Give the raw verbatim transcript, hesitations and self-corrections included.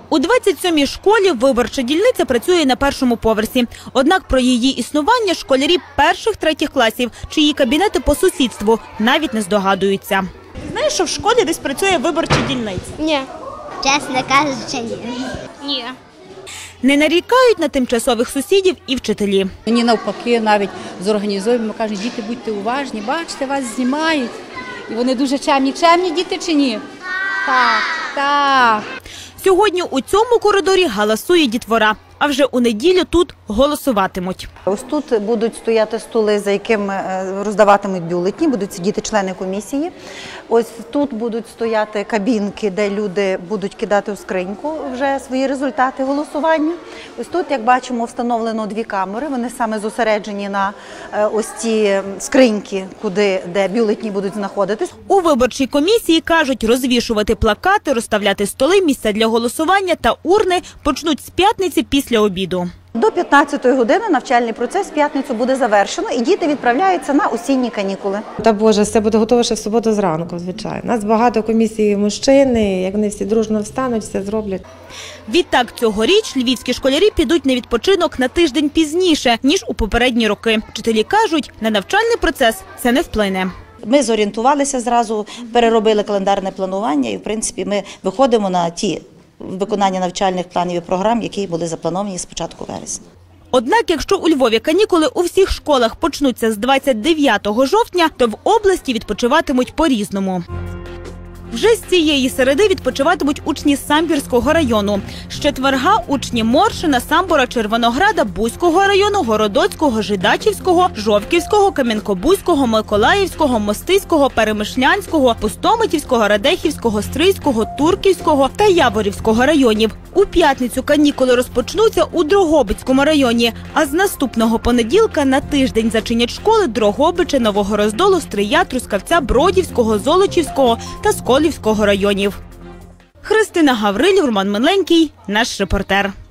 У двадцять сьомій школі виборча дільниця працює на першому поверсі. Однак про її існування школярі перших-третіх класів, чиї кабінети по сусідству, навіть не здогадуються. Ти знаєш, що в школі десь працює виборча дільниця? Ні. Чесно кажучи, ні. Ні. Не нарікають на тимчасових сусідів і вчителі. Мені навпаки навіть зорганізуємо, кажуть, діти, будьте уважні, бачите, вас знімають. І вони дуже чемні. Чемні діти чи ні? Так, так. Сьогодні у цьому коридорі галасує дітвора, а вже у неділю тут голосуватимуть. Ось тут будуть стояти столи, за якими роздаватимуть бюлетні, будуть сидіти члени комісії. Ось тут будуть стояти кабінки, де люди будуть кидати у скриньку вже свої результати голосування. Ось тут, як бачимо, встановлено дві камери, вони саме зосереджені на ось ці скриньки, куди, де бюлетні будуть знаходитись. У виборчій комісії кажуть, розвішувати плакати, розставляти столи, місця для голосування та урни почнуть з п'ятниці після обіду. До п'ятнадцятої години навчальний процес в п'ятницю буде завершено і діти відправляються на осінні канікули. Та Боже, все буде готово ще в суботу зранку, звичайно. У нас багато комісій мужчини, як вони всі дружно встануть, все зроблять. Відтак цьогоріч львівські школярі підуть на відпочинок на тиждень пізніше, ніж у попередні роки. Вчителі кажуть, на навчальний процес це не вплине. Ми зорієнтувалися зразу, переробили календарне планування і, в принципі, ми виходимо на ті виконання навчальних планів і програм, які були заплановані з початку вересня. Однак, якщо у Львові канікули у всіх школах почнуться з двадцять дев'ятого жовтня, то в області відпочиватимуть по-різному. Вже з цієї середи відпочиватимуть учні Самбірського району. З четверга – учні Моршина, Самбора, Червонограда, Буського району, Городоцького, Жидачівського, Жовківського, Кам'янко-Бузького, Миколаївського, Мостиського, Перемишлянського, Пустомитівського, Радехівського, Стрийського, Турківського та Яворівського районів. У п'ятницю канікули розпочнуться у Дрогобицькому районі, а з наступного понеділка на тиждень зачинять школи Дрогобича, Нового Роздолу, Стрия, Трускавця, Бродівського, Золочівського та Сколівського районів. Христина Гаврилів, Роман Миленький, наш репортер.